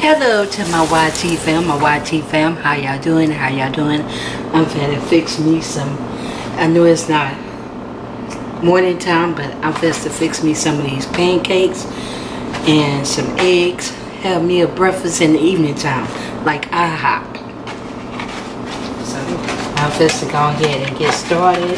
Hello to my YT fam, how y'all doing, I'm finna fix me some, I know it's not morning time, but I'm finna fix me some of these pancakes and some eggs, have me a breakfast in the evening time, like IHOP. So I'm finna go ahead and get started.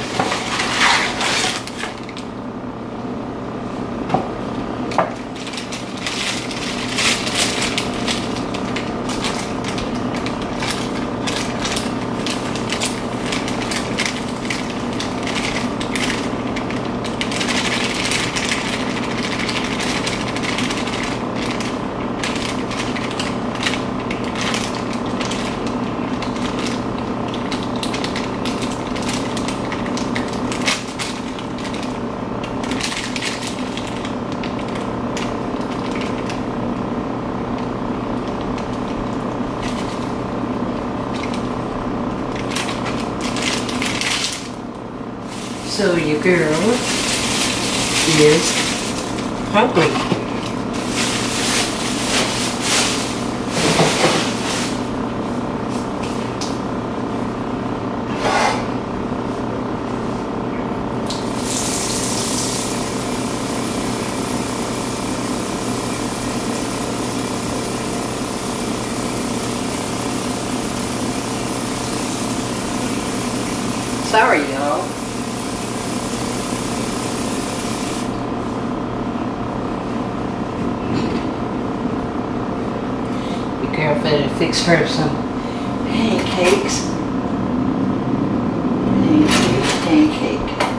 So your girl is hungry. Sorry, y'all. Girl better fix her some pancakes. Pancake.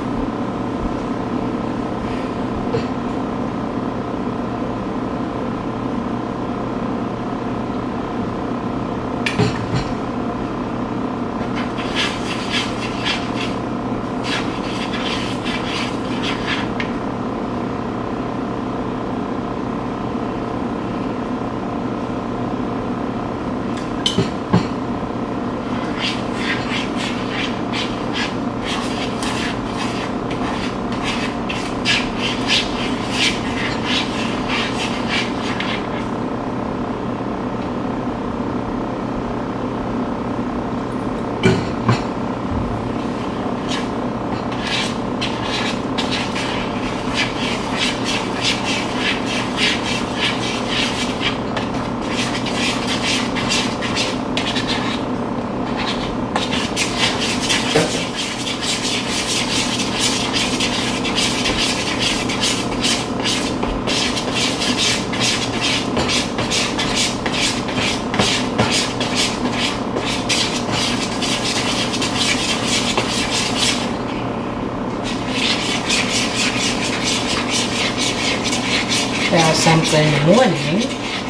Try something in the morning.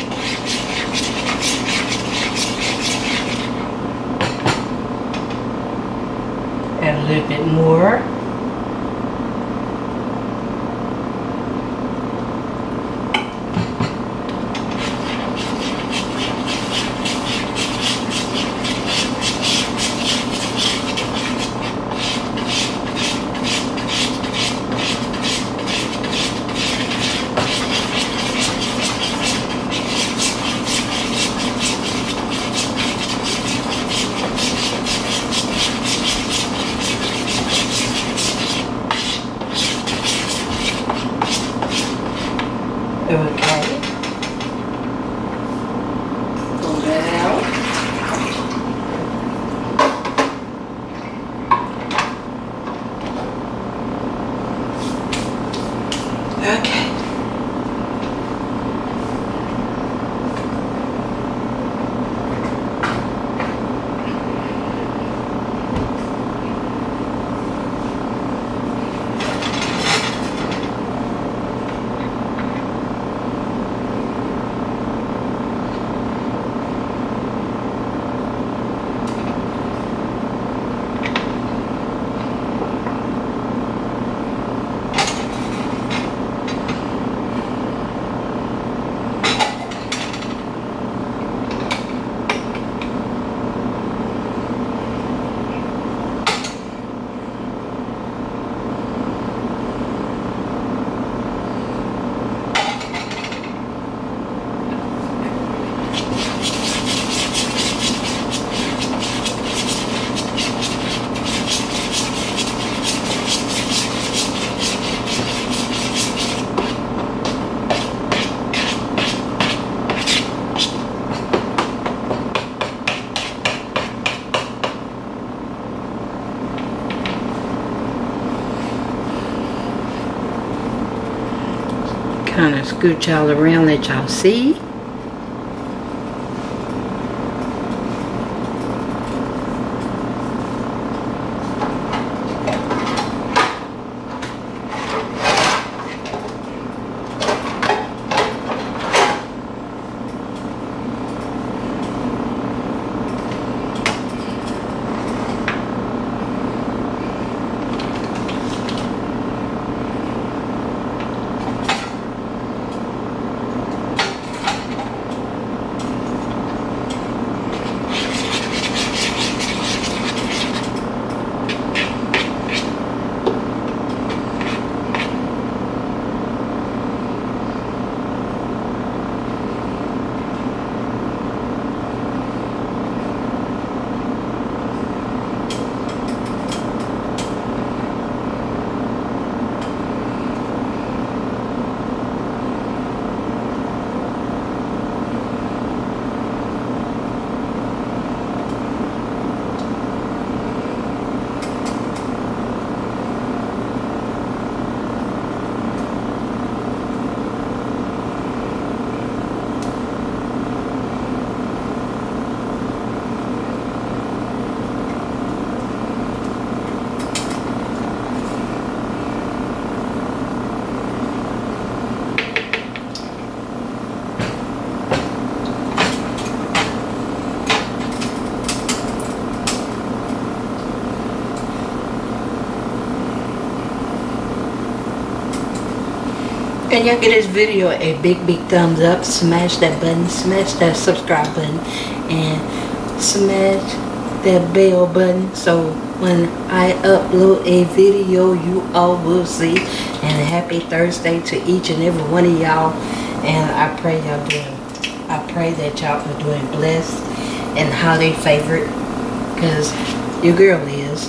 Add a little bit more. Okay. Pull that out. Okay. kind of scoot y'all around, let y'all see. And y'all give this video a big thumbs up, smash that button, smash that subscribe button, and smash that bell button so when I upload a video you all will see. And a happy Thursday to each and every one of y'all, and I pray that y'all are doing blessed and highly favored, because your girl is.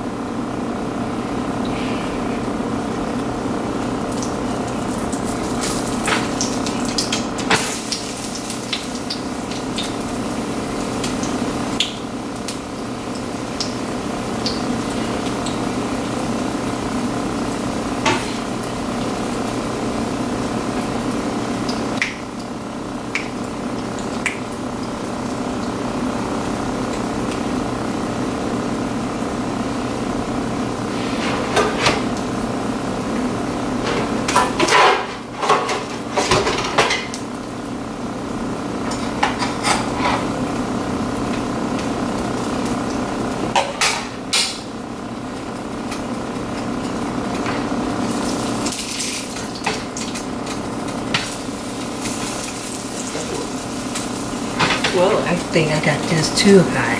Well, I think I got this too high.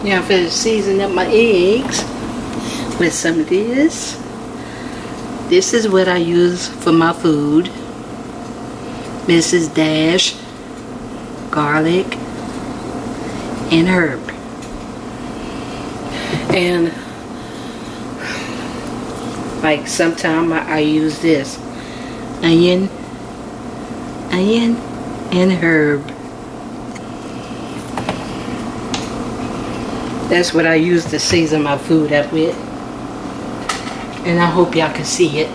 Now I'm going to season up my eggs with some of this. This is what I use for my food. Mrs. Dash, garlic, and herb. And like sometimes I use this onion, and herb. That's what I use to season my food up with. And I hope y'all can see it.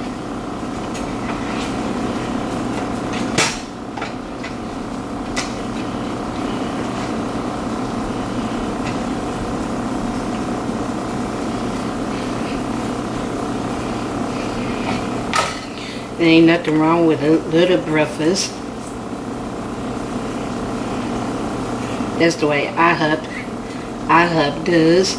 There ain't nothing wrong with a little breakfast. That's the way IHOP does.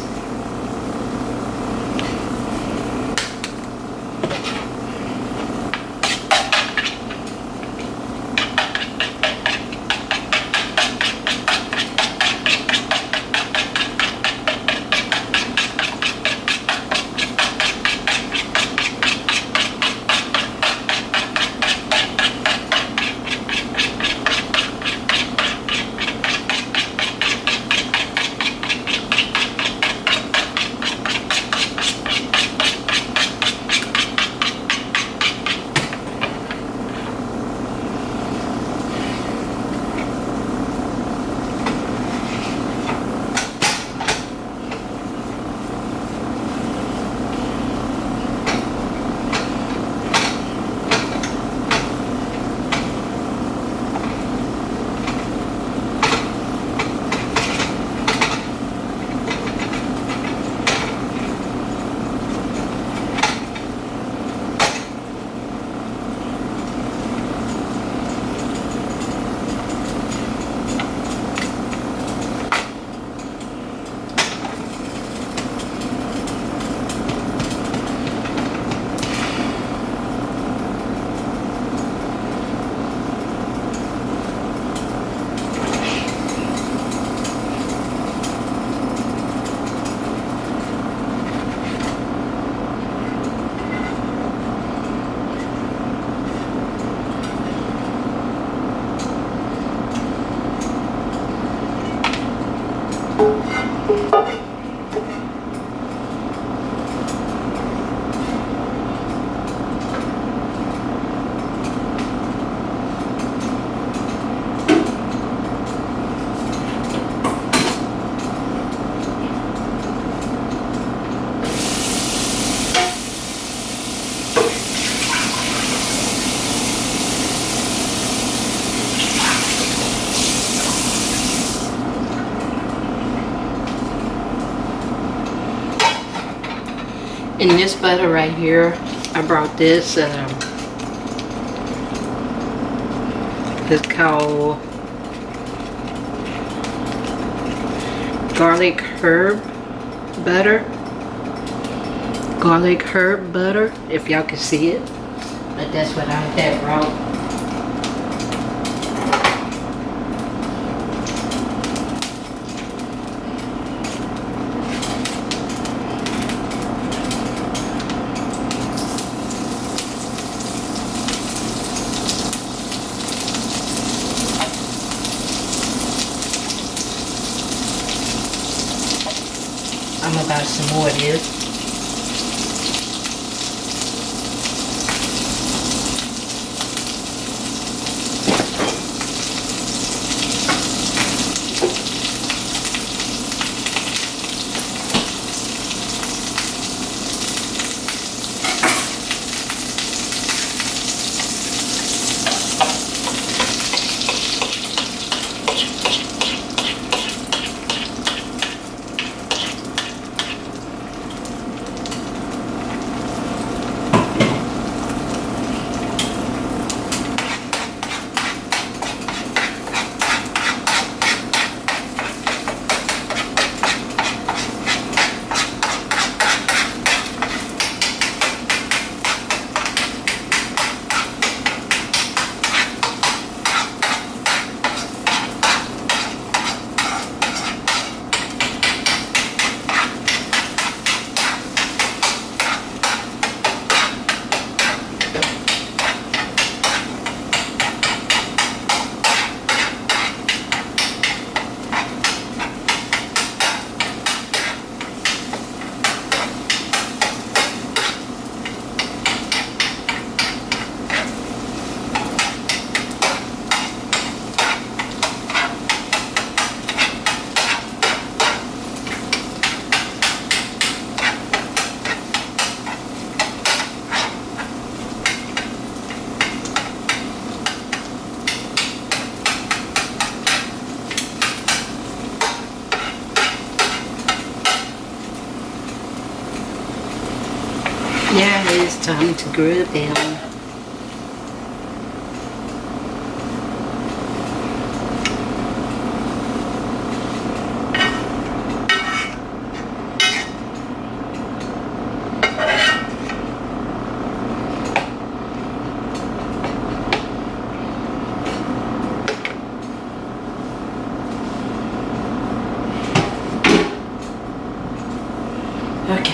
And this butter right here, I brought this. It's called garlic herb butter. Garlic herb butter, if y'all can see it. But that's what I had brought. I'm about some more of this. it's time to grill them. Okay.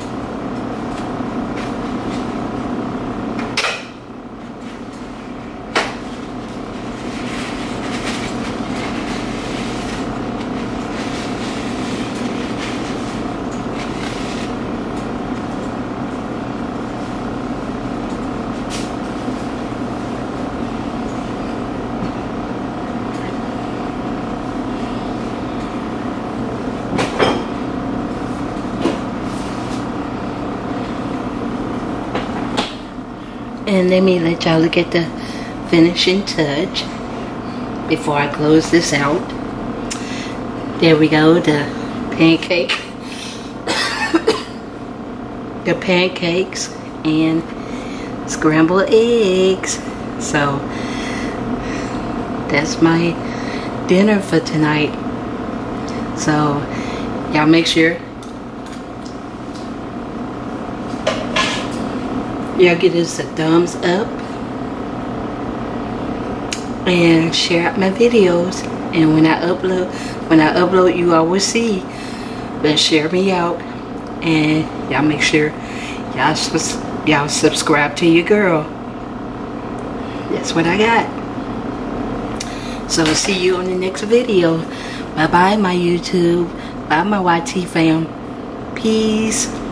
And let me let y'all look at the finishing touch before I close this out. There we go, the pancake. The pancakes and scrambled eggs. So that's my dinner for tonight. So y'all make sure y'all give us a thumbs up and share out my videos. And when I upload, you all will see. But share me out, and y'all make sure y'all subscribe to your girl. That's what I got. So see you on the next video. Bye bye my YouTube. Bye my YT fam. Peace.